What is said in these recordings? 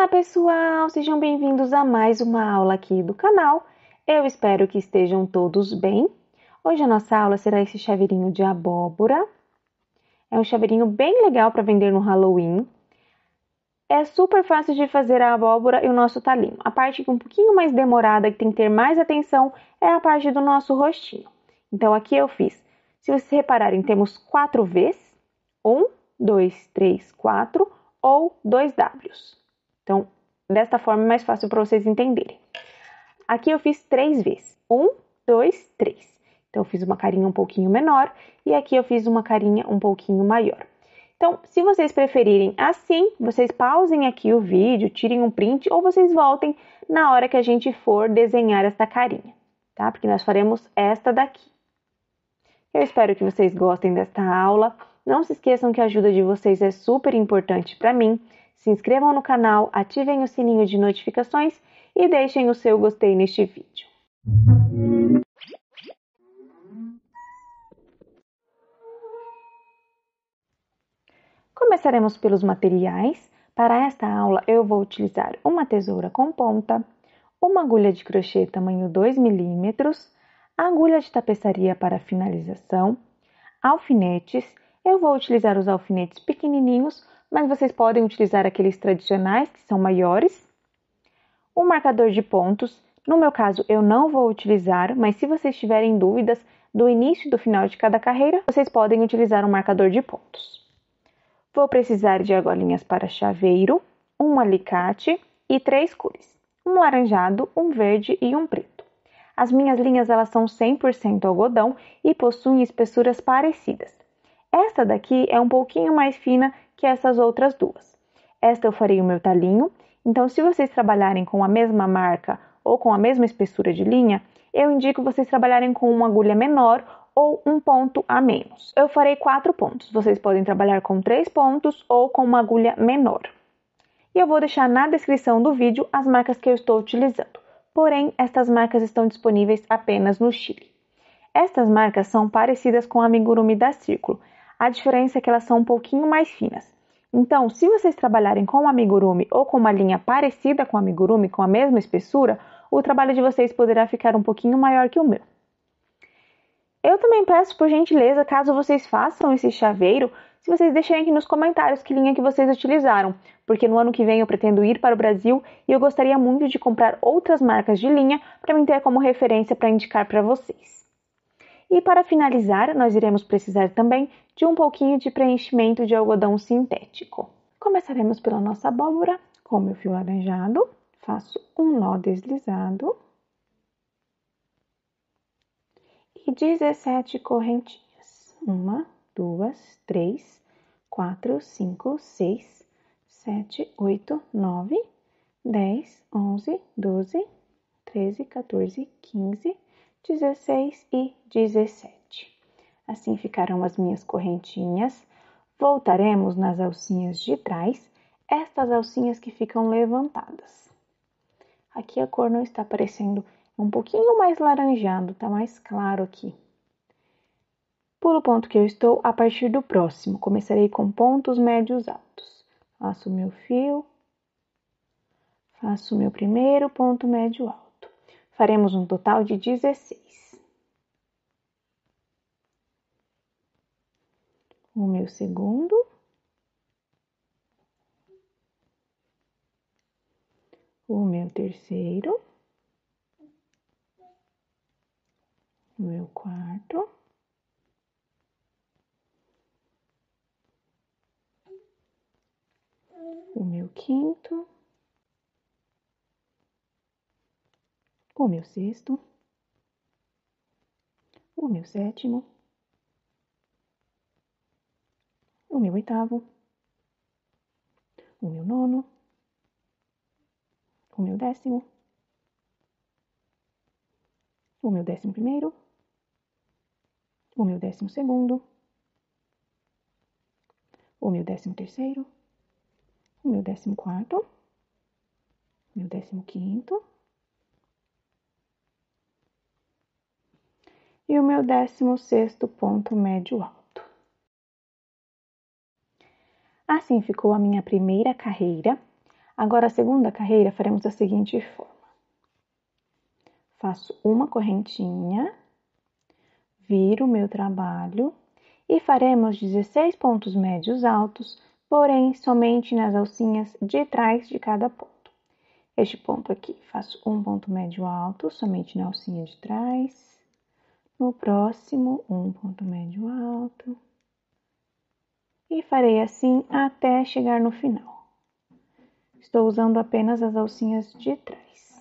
Olá pessoal, sejam bem-vindos a mais uma aula aqui do canal. Eu espero que estejam todos bem. Hoje a nossa aula será esse chaveirinho de abóbora. É um chaveirinho bem legal para vender no Halloween. É super fácil de fazer a abóbora e o nosso talinho. A parte que é um pouquinho mais demorada, que tem que ter mais atenção, é a parte do nosso rostinho. Então aqui eu fiz, se vocês repararem, temos 4 V's, 1, 2, 3, 4 ou 2 W's. Então, desta forma é mais fácil para vocês entenderem. Aqui eu fiz 3 vezes. 1, 2, 3. Então, eu fiz uma carinha um pouquinho menor e aqui eu fiz uma carinha um pouquinho maior. Então, se vocês preferirem assim, vocês pausem aqui o vídeo, tirem um print ou vocês voltem na hora que a gente for desenhar esta carinha, tá? Porque nós faremos esta daqui. Eu espero que vocês gostem desta aula. Não se esqueçam que a ajuda de vocês é super importante para mim. Se inscrevam no canal, ativem o sininho de notificações e deixem o seu gostei neste vídeo. Começaremos pelos materiais. Para esta aula eu vou utilizar uma tesoura com ponta, uma agulha de crochê tamanho 2 mm, agulha de tapeçaria para finalização, alfinetes. Eu vou utilizar os alfinetes pequenininhos, mas vocês podem utilizar aqueles tradicionais que são maiores. Um marcador de pontos, no meu caso eu não vou utilizar, mas se vocês tiverem dúvidas do início e do final de cada carreira, vocês podem utilizar um marcador de pontos. Vou precisar de argolinhas para chaveiro, um alicate e 3 cores, um laranjado, um verde e um preto. As minhas linhas elas são 100% algodão e possuem espessuras parecidas. Esta daqui é um pouquinho mais fina que essas outras duas. Esta eu farei o meu talinho, então se vocês trabalharem com a mesma marca ou com a mesma espessura de linha, eu indico vocês trabalharem com uma agulha menor ou um ponto a menos. Eu farei 4 pontos, vocês podem trabalhar com 3 pontos ou com uma agulha menor. E eu vou deixar na descrição do vídeo as marcas que eu estou utilizando. Porém, estas marcas estão disponíveis apenas no Chile. Estas marcas são parecidas com a amigurumi da Círculo. A diferença é que elas são um pouquinho mais finas. Então, se vocês trabalharem com o amigurumi ou com uma linha parecida com o amigurumi, com a mesma espessura, o trabalho de vocês poderá ficar um pouquinho maior que o meu. Eu também peço, por gentileza, caso vocês façam esse chaveiro, se vocês deixarem aqui nos comentários que linha que vocês utilizaram, porque no ano que vem eu pretendo ir para o Brasil e eu gostaria muito de comprar outras marcas de linha para mim ter como referência para indicar para vocês. E para finalizar, nós iremos precisar também de um pouquinho de preenchimento de algodão sintético. Começaremos pela nossa abóbora, com o meu fio laranjado, faço um nó deslizado e 17 correntinhas. 1, 2, 3, 4, 5, 6, 7, 8, 9, 10, 11, 12, 13, 14, 15, 16 e 17. Assim ficarão as minhas correntinhas. Voltaremos nas alcinhas de trás, estas alcinhas que ficam levantadas. Aqui a cor não está aparecendo, é um pouquinho mais laranjado, tá mais claro aqui. Pulo o ponto que eu estou a partir do próximo. Começarei com pontos médios altos. Faço o meu fio, faço o meu primeiro ponto médio alto. Faremos um total de 16. O meu segundo. O meu terceiro. O meu quarto. O meu quinto. O meu sexto. O meu sétimo. O meu oitavo. O meu nono. O meu décimo. O meu 11º. O meu 12º. O meu 13º. O meu 14º. O meu 15º. E o meu 16º ponto médio alto. Assim ficou a minha primeira carreira. Agora, a segunda carreira, faremos da seguinte forma. Faço uma correntinha, viro o meu trabalho e faremos 16 pontos médios altos, porém, somente nas alcinhas de trás de cada ponto. Este ponto aqui, faço um ponto médio alto, somente na alcinha de trás. No próximo, um ponto médio alto. E farei assim até chegar no final. Estou usando apenas as alcinhas de trás.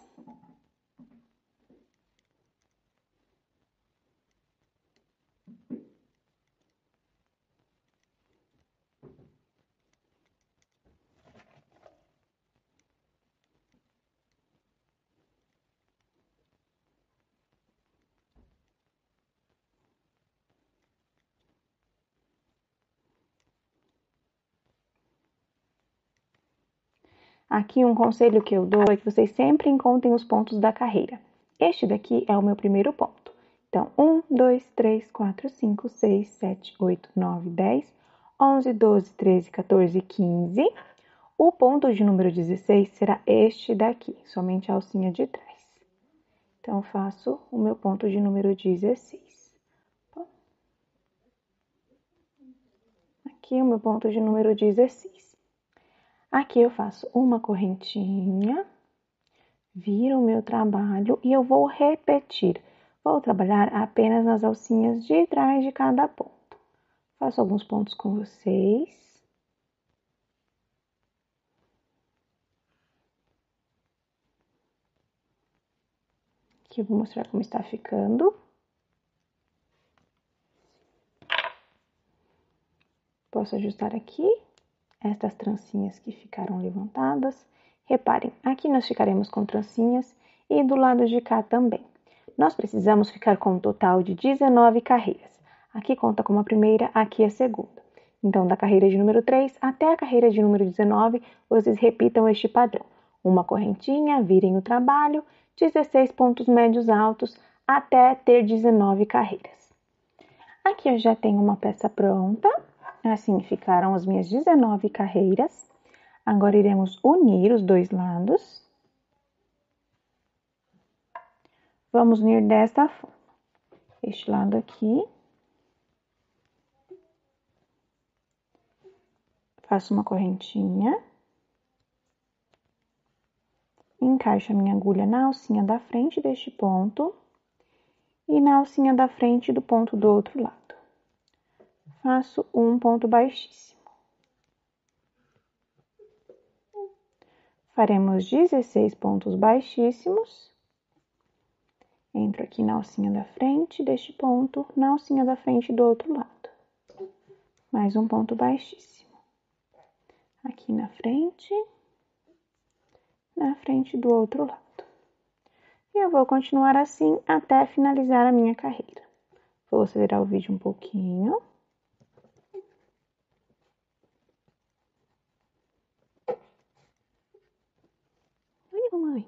Aqui um conselho que eu dou é que vocês sempre encontrem os pontos da carreira. Este daqui é o meu primeiro ponto. Então, 1, 2, 3, 4, 5, 6, 7, 8, 9, 10, 11, 12, 13, 14, 15. O ponto de número 16 será este daqui, somente a alcinha de trás. Então, faço o meu ponto de número 16. Aqui o meu ponto de número 16. Aqui eu faço uma correntinha, viro o meu trabalho e eu vou repetir. Vou trabalhar apenas nas alcinhas de trás de cada ponto. Faço alguns pontos com vocês. Aqui eu vou mostrar como está ficando. Posso ajustar aqui estas trancinhas que ficaram levantadas. Reparem, aqui nós ficaremos com trancinhas e do lado de cá também. Nós precisamos ficar com um total de 19 carreiras. Aqui conta como a primeira, aqui a segunda. Então, da carreira de número 3 até a carreira de número 19, vocês repitam este padrão. Uma correntinha, virem o trabalho, 16 pontos médios altos, até ter 19 carreiras. Aqui eu já tenho uma peça pronta. Assim ficaram as minhas 19 carreiras. Agora iremos unir os dois lados. Vamos unir desta forma. Este lado aqui. Faço uma correntinha. Encaixo a minha agulha na alcinha da frente deste ponto. E na alcinha da frente do ponto do outro lado. Faço um ponto baixíssimo. Faremos 16 pontos baixíssimos. Entro aqui na alcinha da frente deste ponto, na alcinha da frente do outro lado. Mais um ponto baixíssimo. Aqui na frente do outro lado. E eu vou continuar assim até finalizar a minha carreira. Vou acelerar o vídeo um pouquinho. Oi, mamãe.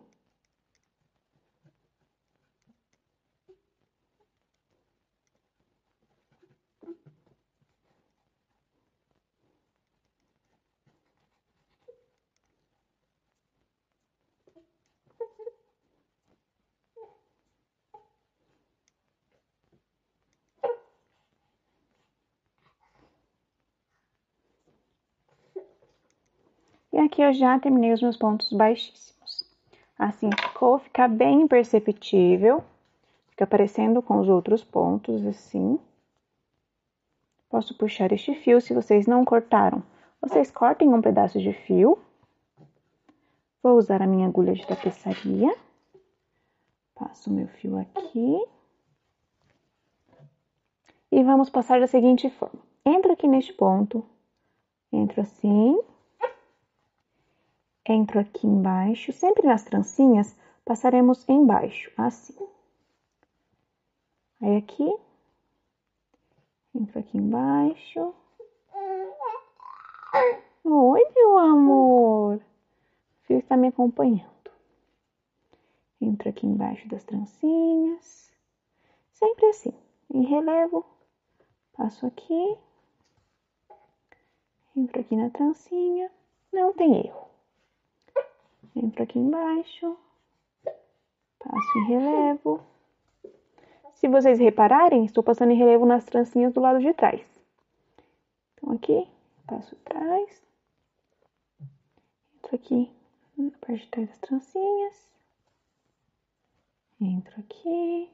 E aqui eu já terminei os meus pontos baixíssimos. Assim ficou, fica bem imperceptível. Fica parecendo com os outros pontos, assim. Posso puxar este fio, se vocês não cortaram. Vocês cortem um pedaço de fio. Vou usar a minha agulha de tapeçaria. Passo o meu fio aqui. E vamos passar da seguinte forma. Entro aqui neste ponto. Entro assim. Entro aqui embaixo. Sempre nas trancinhas, passaremos embaixo, assim. Aí aqui. Entro aqui embaixo. Oi, meu amor. O fio está me acompanhando. Entro aqui embaixo das trancinhas. Sempre assim, em relevo. Passo aqui. Entro aqui na trancinha. Não tem erro. Entro aqui embaixo, passo em relevo. Se vocês repararem, estou passando em relevo nas trancinhas do lado de trás. Então, aqui, passo atrás. Entro aqui na parte de trás das trancinhas. Entro aqui.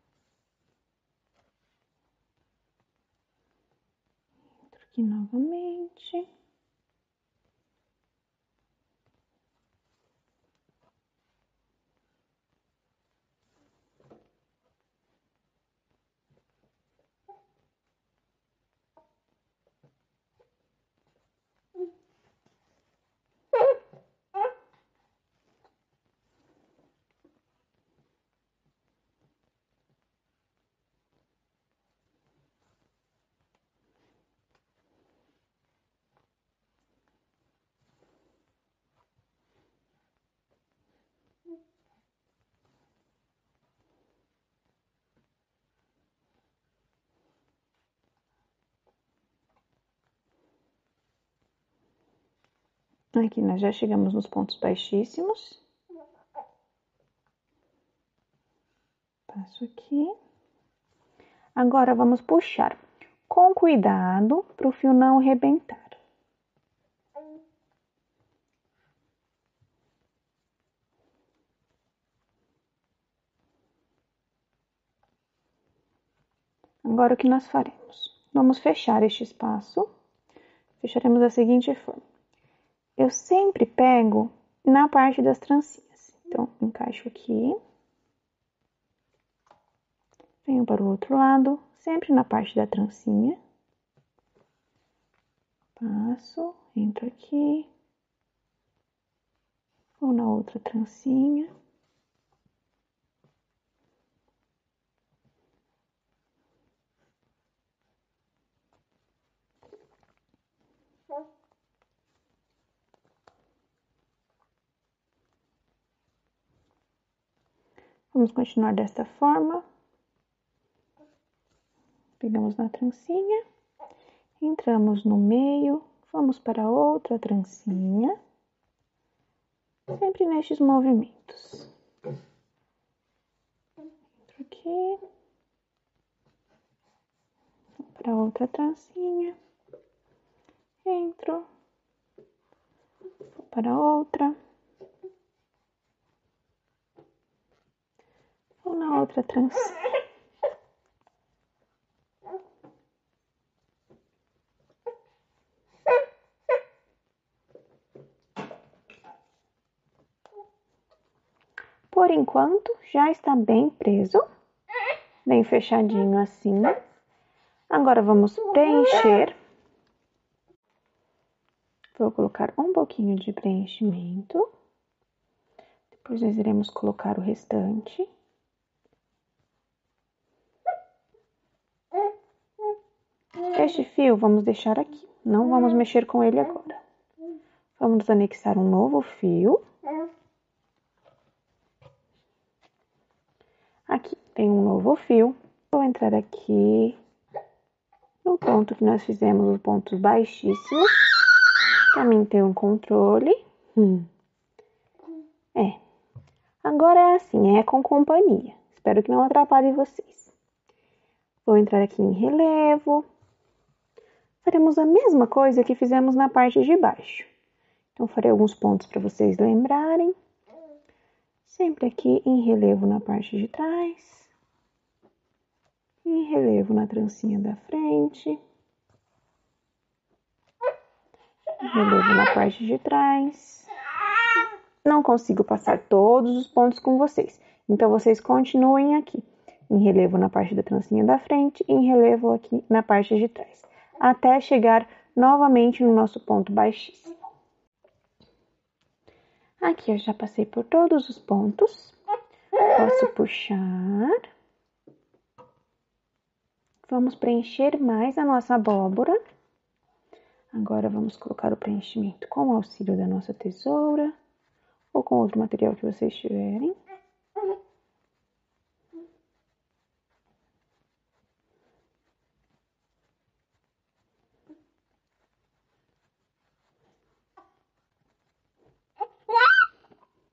Entro aqui novamente. Aqui nós já chegamos nos pontos baixíssimos. Passo aqui. Agora, vamos puxar com cuidado para o fio não arrebentar. Agora, o que nós faremos? Vamos fechar este espaço. Fecharemos da seguinte forma. Eu sempre pego na parte das trancinhas. Então, encaixo aqui. Venho para o outro lado, sempre na parte da trancinha. Passo, entro aqui. Vou na outra trancinha. Vamos continuar desta forma. Pegamos na trancinha, entramos no meio, vamos para outra trancinha, sempre nestes movimentos. Entro aqui, vou para outra trancinha, entro, vou para outra, vou na outra trancinha. Por enquanto, já está bem preso, bem fechadinho assim. Agora, vamos preencher. Vou colocar um pouquinho de preenchimento. Depois, nós iremos colocar o restante. Este fio, vamos deixar aqui. Não vamos mexer com ele agora. Vamos anexar um novo fio. Aqui tem um novo fio. Vou entrar aqui no ponto que nós fizemos, os pontos baixíssimos, para mim ter um controle. Agora é assim, é com companhia. Espero que não atrapalhe vocês. Vou entrar aqui em relevo. Faremos a mesma coisa que fizemos na parte de baixo. Então, farei alguns pontos para vocês lembrarem. Sempre aqui em relevo na parte de trás. Em relevo na trancinha da frente. Em relevo na parte de trás. Não consigo passar todos os pontos com vocês. Então, vocês continuem aqui. Em relevo na parte da trancinha da frente e em relevo aqui na parte de trás. Até chegar novamente no nosso ponto baixíssimo. Aqui eu já passei por todos os pontos. Posso puxar. Vamos preencher mais a nossa abóbora. Agora, vamos colocar o preenchimento com o auxílio da nossa tesoura. Ou com outro material que vocês tiverem.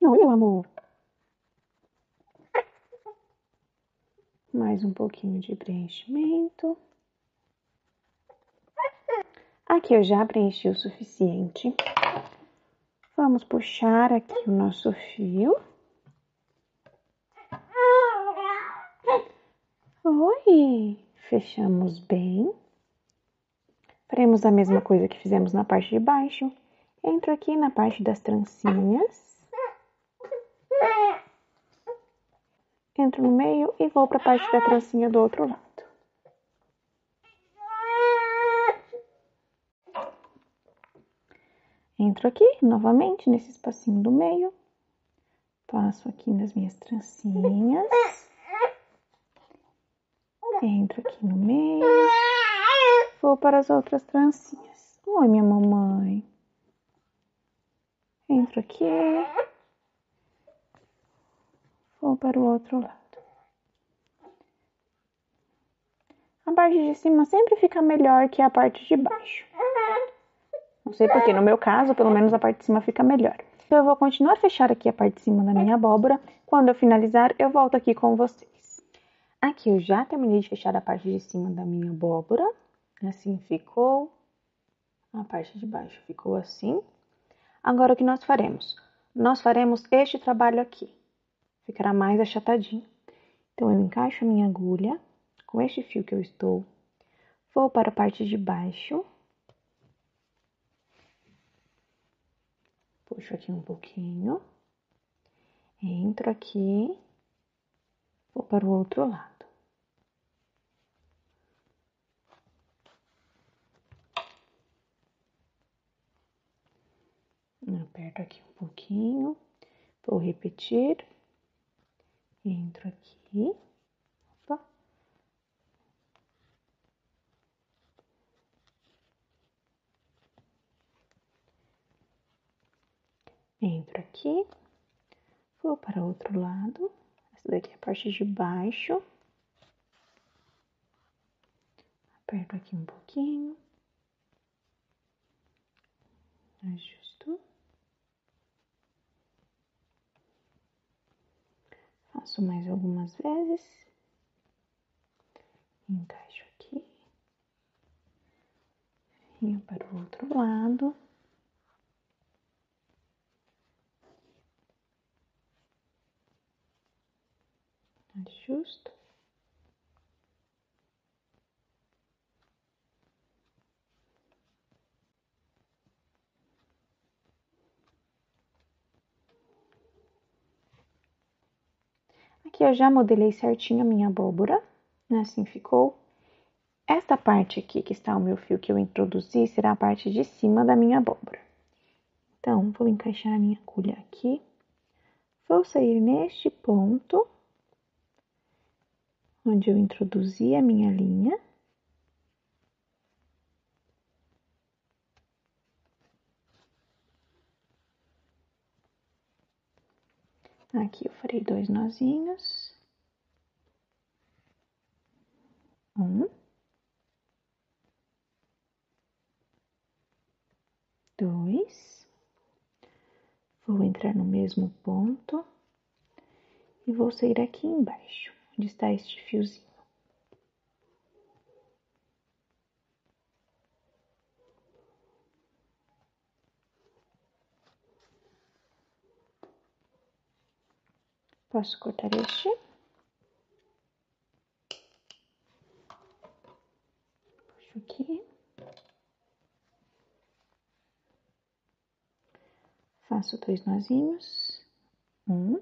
Oi, meu amor. Mais um pouquinho de preenchimento. Aqui eu já preenchi o suficiente. Vamos puxar aqui o nosso fio. Oi! Fechamos bem. Faremos a mesma coisa que fizemos na parte de baixo. Entro aqui na parte das trancinhas. Entro no meio e vou para a parte da trancinha do outro lado. Entro aqui novamente nesse espacinho do meio. Passo aqui nas minhas trancinhas. Entro aqui no meio. Vou para as outras trancinhas. Oi, minha mamãe. Entro aqui. Vou para o outro lado. A parte de cima sempre fica melhor que a parte de baixo. Não sei porquê, no meu caso, pelo menos a parte de cima fica melhor. Então, eu vou continuar a fechar aqui a parte de cima da minha abóbora. Quando eu finalizar, eu volto aqui com vocês. Aqui eu já terminei de fechar a parte de cima da minha abóbora. Assim ficou. A parte de baixo ficou assim. Agora, o que nós faremos? Nós faremos este trabalho aqui. Ficará mais achatadinho. Então, eu encaixo a minha agulha com este fio que eu estou. Vou para a parte de baixo. Puxo aqui um pouquinho. Entro aqui. Vou para o outro lado. Aperto aqui um pouquinho. Vou repetir. Entro aqui. Opa. Entro aqui. Vou para o outro lado. Essa daqui é a parte de baixo. Aperto aqui um pouquinho. Ajusto. Faço mais algumas vezes. Encaixo aqui. Venho para o outro lado. Ajusto. Aqui eu já modelei certinho a minha abóbora, né? Assim ficou. Esta parte aqui que está o meu fio que eu introduzi será a parte de cima da minha abóbora. Então, vou encaixar a minha agulha aqui. Vou sair neste ponto, onde eu introduzi a minha linha. Aqui eu farei 2 nozinhos. 1, 2. Vou entrar no mesmo ponto e vou sair aqui embaixo, onde está este fiozinho. Posso cortar este. Puxo aqui. Faço 2 nozinhos. 1.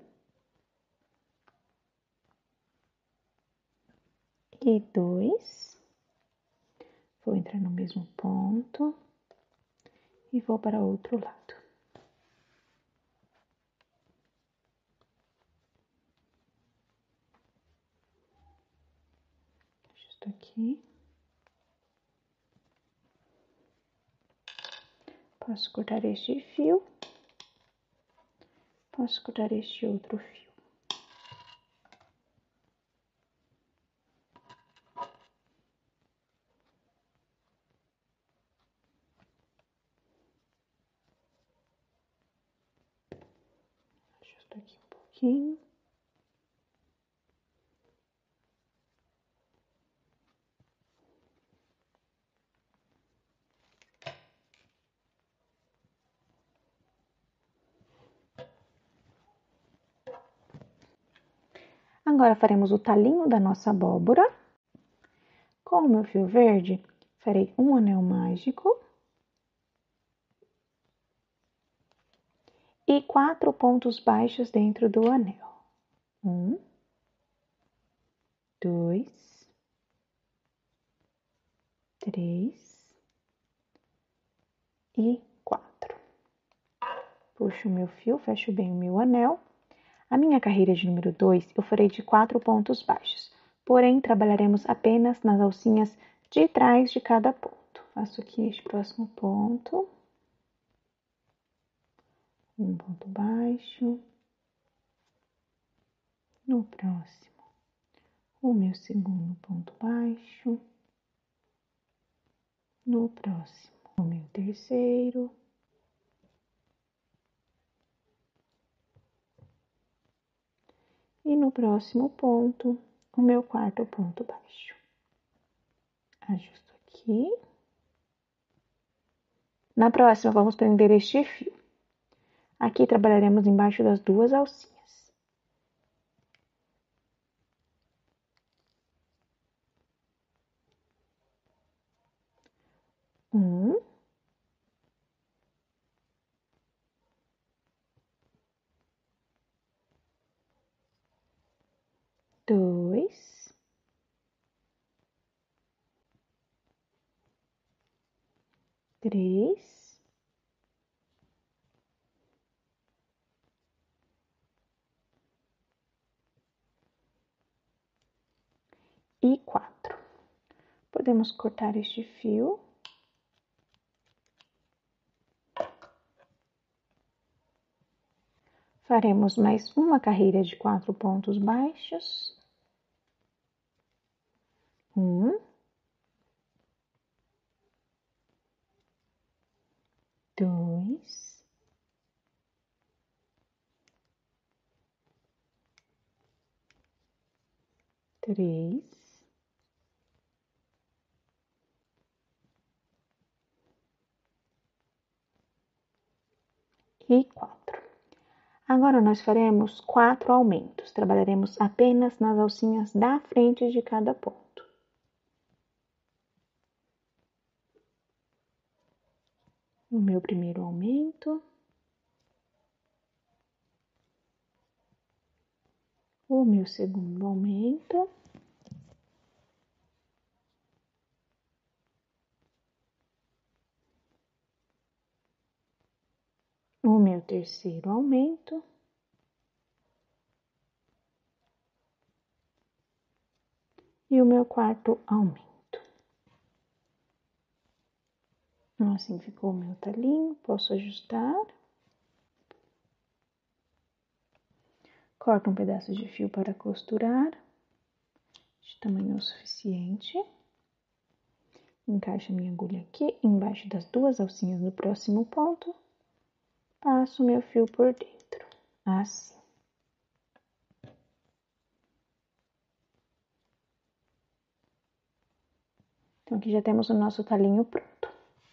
E 2. Vou entrar no mesmo ponto e vou para o outro lado. Justo aqui. Posso cortar este fio. Posso cortar este outro fio. Ajusto aqui um pouquinho. Agora, faremos o talinho da nossa abóbora. Com o meu fio verde, farei um anel mágico e 4 pontos baixos dentro do anel. 1, 2, 3 e 4. Puxo o meu fio, fecho bem o meu anel. A minha carreira de número 2 eu farei de 4 pontos baixos, porém trabalharemos apenas nas alcinhas de trás de cada ponto. Faço aqui este próximo ponto. Um ponto baixo. No próximo, o meu segundo ponto baixo. No próximo, o meu terceiro. E no próximo ponto, o meu quarto ponto baixo. Ajusto aqui. Na próxima, vamos prender este fio. Aqui trabalharemos embaixo das duas alcinhas. 1, 2, 3, 4. Podemos cortar este fio. Faremos mais uma carreira de 4 pontos baixos. 1, 2, 3 e 4. Agora, nós faremos 4 aumentos. Trabalharemos apenas nas alcinhas da frente de cada ponto. O meu primeiro aumento. O meu segundo aumento. O meu terceiro aumento. E o meu quarto aumento. Assim ficou o meu talinho, posso ajustar. Corto um pedaço de fio para costurar, de tamanho suficiente. Encaixo a minha agulha aqui, embaixo das duas alcinhas do próximo ponto. Passo meu fio por dentro, assim. Então, aqui já temos o nosso talinho pronto.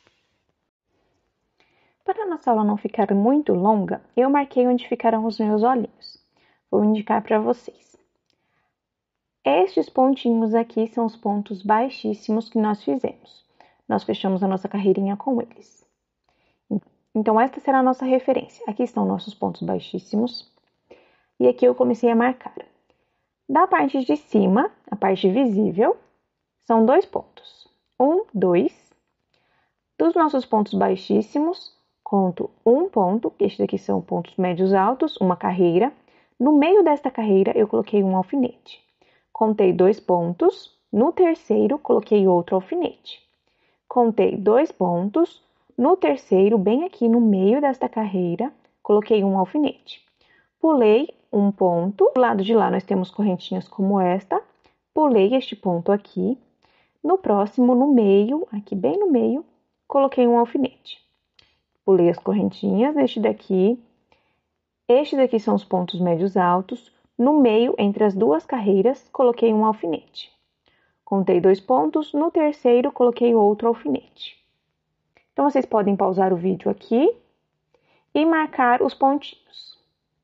Para a nossa aula não ficar muito longa, eu marquei onde ficarão os meus olhinhos. Vou indicar para vocês. Estes pontinhos aqui são os pontos baixíssimos que nós fizemos. Nós fechamos a nossa carreirinha com eles. Então, esta será a nossa referência. Aqui estão nossos pontos baixíssimos. E aqui eu comecei a marcar. Da parte de cima, a parte visível, são 2 pontos. 1, 2. Dos nossos pontos baixíssimos, conto 1 ponto, estes aqui são pontos médios altos, uma carreira. No meio desta carreira, eu coloquei um alfinete. Contei 2 pontos, no terceiro, coloquei outro alfinete. Contei 2 pontos, no terceiro, bem aqui no meio desta carreira, coloquei um alfinete. Pulei um ponto, do lado de lá nós temos correntinhas como esta, pulei este ponto aqui. No próximo, no meio, aqui bem no meio, coloquei um alfinete. Pulei as correntinhas deste daqui. Estes aqui são os pontos médios altos. No meio, entre as duas carreiras, coloquei um alfinete. Contei 2 pontos, no terceiro coloquei outro alfinete. Então, vocês podem pausar o vídeo aqui e marcar os pontinhos.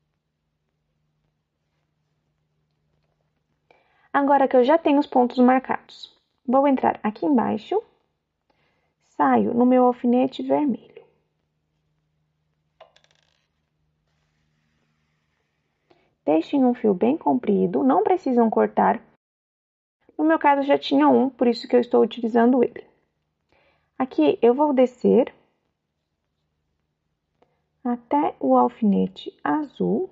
Agora que eu já tenho os pontos marcados, vou entrar aqui embaixo, saio no meu alfinete vermelho. Deixem um fio bem comprido, não precisam cortar. No meu caso já tinha um, por isso que eu estou utilizando ele. Aqui eu vou descer até o alfinete azul,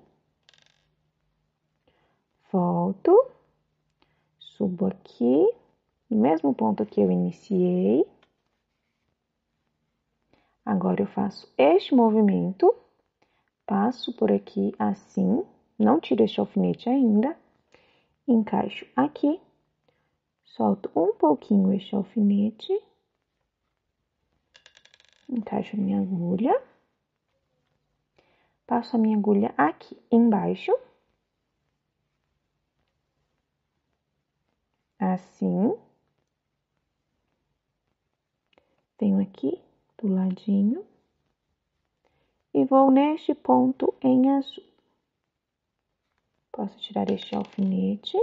volto, subo aqui, no mesmo ponto que eu iniciei. Agora eu faço este movimento, passo por aqui assim, não tiro este alfinete ainda, encaixo aqui, solto um pouquinho este alfinete, encaixo a minha agulha, passo a minha agulha aqui embaixo, assim, venho aqui do ladinho e vou neste ponto em azul. Posso tirar este alfinete.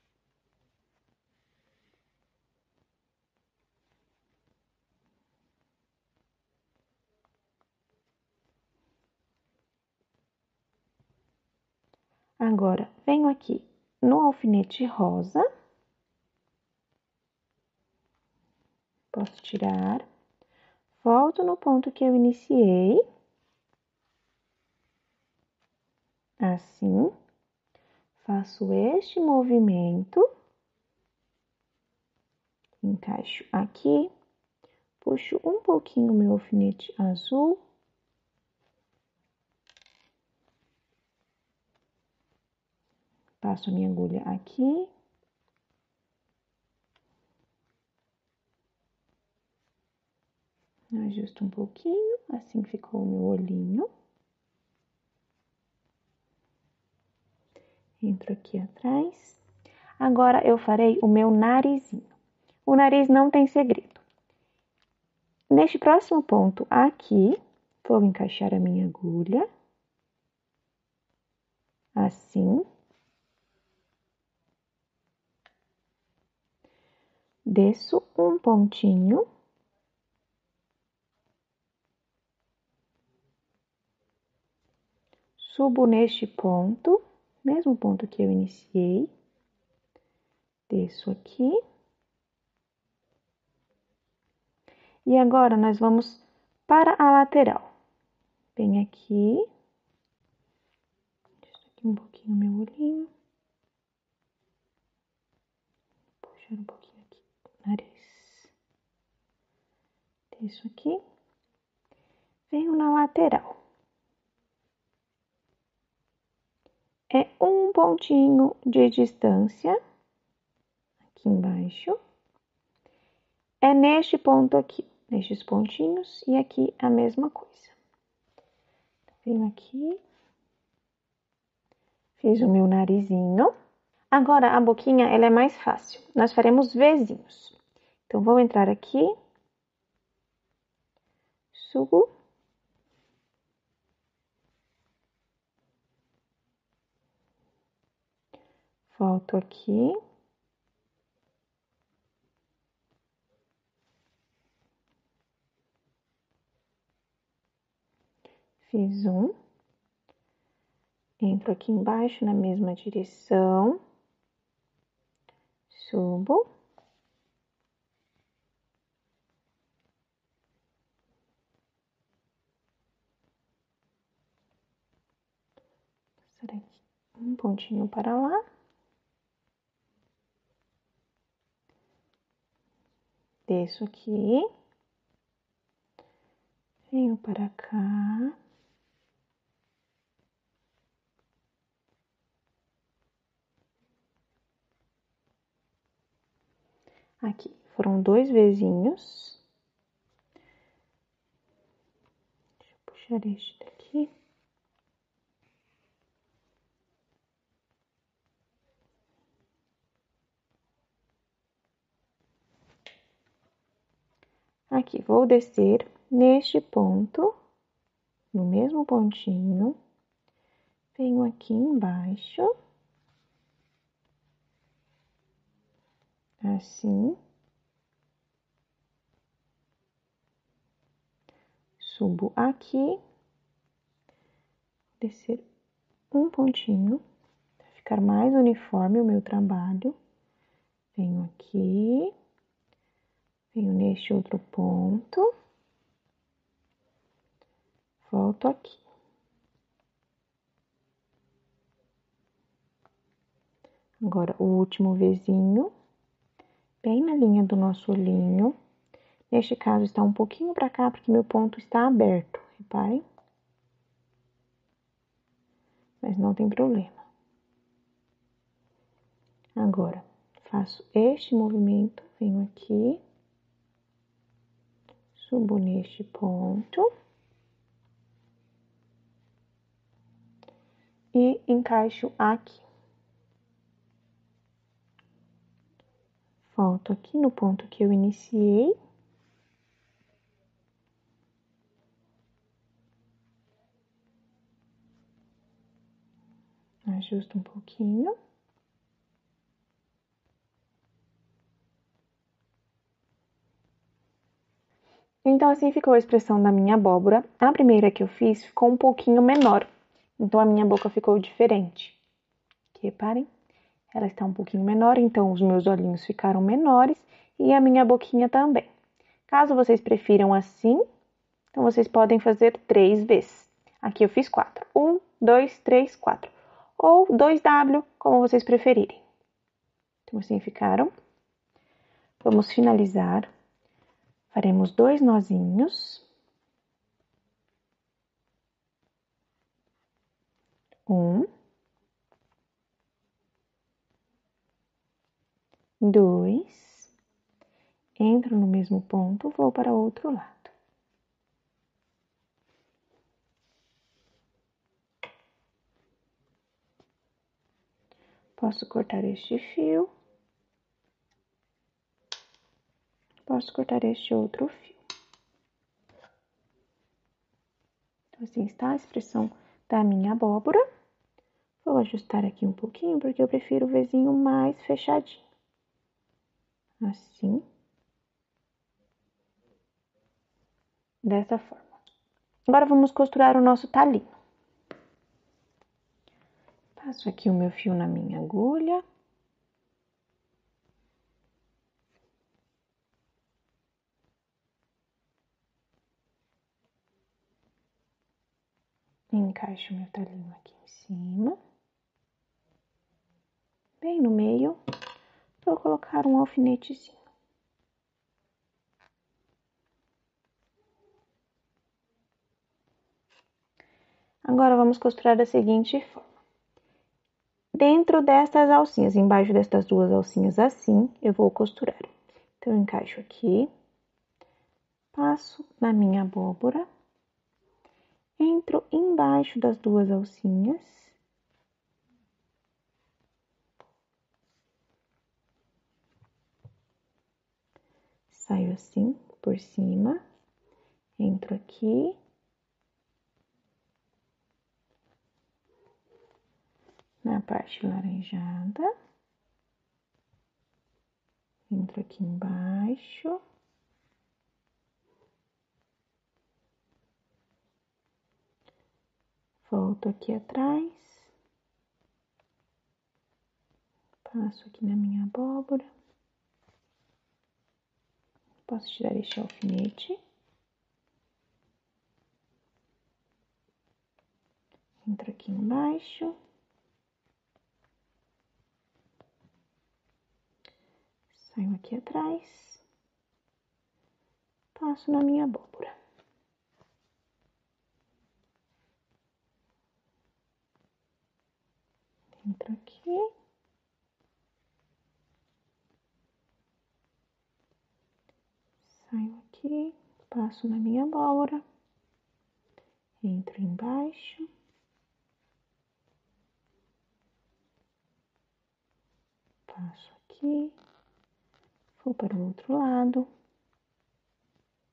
Agora, venho aqui no alfinete rosa. Posso tirar. Volto no ponto que eu iniciei. Assim. Faço este movimento. Encaixo aqui. Puxo um pouquinho o meu alfinete azul. Passo a minha agulha aqui. Ajusto um pouquinho, assim ficou o meu olhinho. Entro aqui atrás. Agora, eu farei o meu narizinho. O nariz não tem segredo. Neste próximo ponto aqui, vou encaixar a minha agulha. Assim. Desço um pontinho. Subo neste ponto, mesmo ponto que eu iniciei. Desço aqui. E agora, nós vamos para a lateral. Venho aqui. Deixa aqui um pouquinho o meu olhinho. Puxar um pouquinho aqui o nariz. Desço aqui. Venho na lateral. É um pontinho de distância. Aqui embaixo. É neste ponto aqui. Nestes pontinhos. E aqui a mesma coisa. Venho aqui. Fiz o meu narizinho. Agora, a boquinha, ela é mais fácil. Nós faremos Vzinhos. Então, vou entrar aqui. Subo. Volto aqui. Fiz um. Entro aqui embaixo na mesma direção. Subo. Passar aqui um pontinho para lá. Desço aqui. Venho para cá. Aqui, foram 2 Vzinhos. Deixa eu puxar este daqui. Aqui, vou descer neste ponto, no mesmo pontinho, venho aqui embaixo, assim, subo aqui, descer um pontinho, para ficar mais uniforme o meu trabalho, venho aqui, venho neste outro ponto, volto aqui. Agora, o último Vzinho, bem na linha do nosso olhinho. Neste caso, está um pouquinho para cá, porque meu ponto está aberto, reparem. Mas não tem problema. Agora, faço este movimento, venho aqui, subo neste ponto e encaixo aqui. Volto aqui no ponto que eu iniciei. Ajusto um pouquinho. Então, assim ficou a expressão da minha abóbora. A primeira que eu fiz ficou um pouquinho menor. Então, a minha boca ficou diferente. Aqui, reparem, ela está um pouquinho menor, então os meus olhinhos ficaram menores e a minha boquinha também. Caso vocês prefiram assim, então vocês podem fazer 3 vezes. Aqui eu fiz 4. 1, 2, 3, 4. Ou 2W, como vocês preferirem. Então, assim ficaram. Vamos finalizar. Faremos 2 nozinhos. 1, 2, entro no mesmo ponto, vou para o outro lado. Posso cortar este fio. Posso cortar este outro fio. Então, assim está a expressão da minha abóbora. Vou ajustar aqui um pouquinho, porque eu prefiro o Vzinho mais fechadinho. Assim. Dessa forma. Agora, vamos costurar o nosso talinho. Passo aqui o meu fio na minha agulha. Encaixo meu talinho aqui em cima. Bem no meio, vou colocar um alfinetezinho. Agora, vamos costurar da seguinte forma. Dentro destas alcinhas, embaixo destas 2 alcinhas assim, eu vou costurar. Então, eu encaixo aqui, passo na minha abóbora, entro embaixo das 2 alcinhas, saio assim por cima, entro aqui, na parte laranjada, entro aqui embaixo, volto aqui atrás, passo aqui na minha abóbora, posso tirar este alfinete, entro aqui embaixo, saio aqui atrás, passo na minha abóbora. Entro aqui. Saio aqui, passo na minha abóbora, entro embaixo. Passo aqui, vou para o outro lado.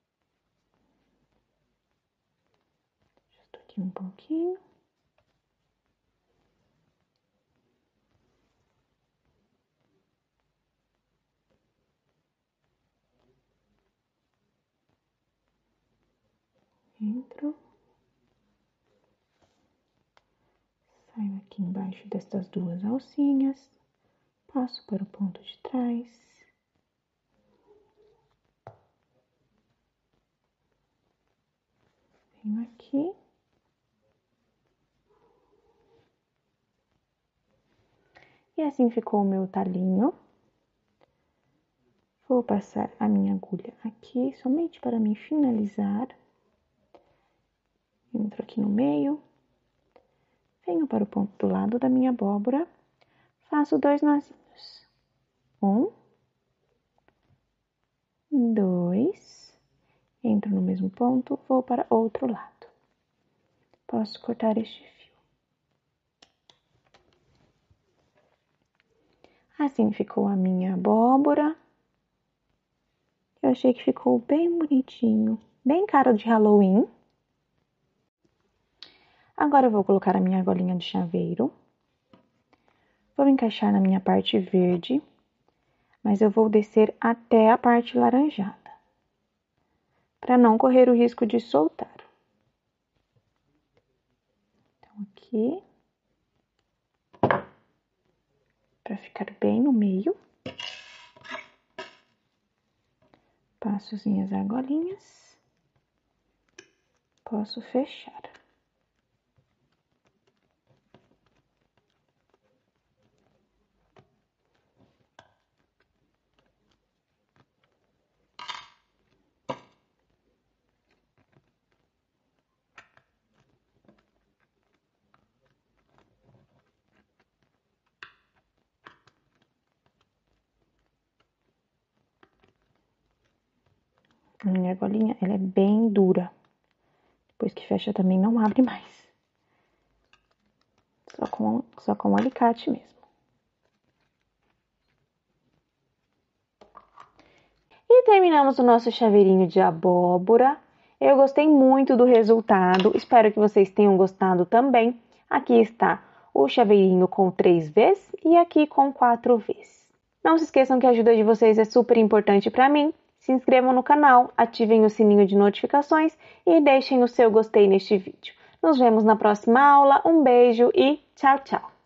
aqui um pouquinho. Entro. Saio aqui embaixo destas duas alcinhas. Passo para o ponto de trás. Venho aqui. E assim ficou o meu talinho. Vou passar a minha agulha aqui, somente para me finalizar. Entro aqui no meio. Venho para o ponto do lado da minha abóbora. Faço 2 nozinhos. 1, 2. Entro no mesmo ponto, vou para outro lado. Posso cortar este fio. Assim ficou a minha abóbora. Eu achei que ficou bem bonitinho, bem cara de Halloween. Agora eu vou colocar a minha argolinha de chaveiro. Vou encaixar na minha parte verde, mas eu vou descer até a parte laranjada, para não correr o risco de soltar. Então, aqui, para ficar bem no meio. Passo as minhas argolinhas. Posso fechar. A minha argolinha, ela é bem dura. Depois que fecha também não abre mais. Só com o alicate mesmo. E terminamos o nosso chaveirinho de abóbora. Eu gostei muito do resultado, espero que vocês tenham gostado também. Aqui está o chaveirinho com 3 Vs e aqui com 4 Vs. Não se esqueçam que a ajuda de vocês é super importante para mim. Se inscrevam no canal, ativem o sininho de notificações e deixem o seu gostei neste vídeo. Nos vemos na próxima aula, um beijo e tchau, tchau!